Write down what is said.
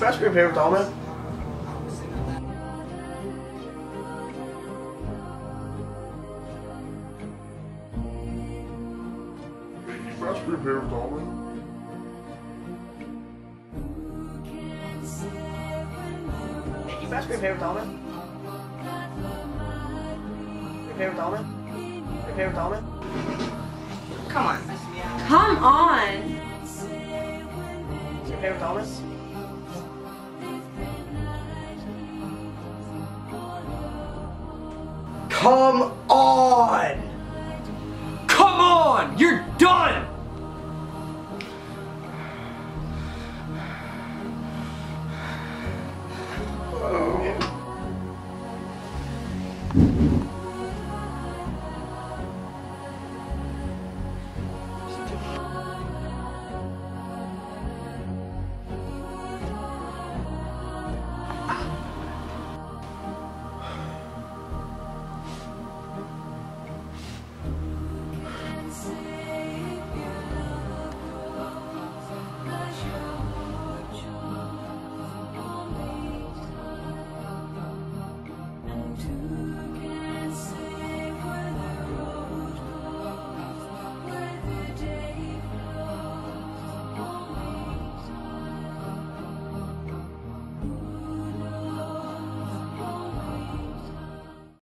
fast food favorite almond? Fast food favorite almond? Your fast food favorite almond? Your favorite almond? Your favorite almond? Come on. Come on. Your favorite almond? Come on! Come on! You're done! Oh.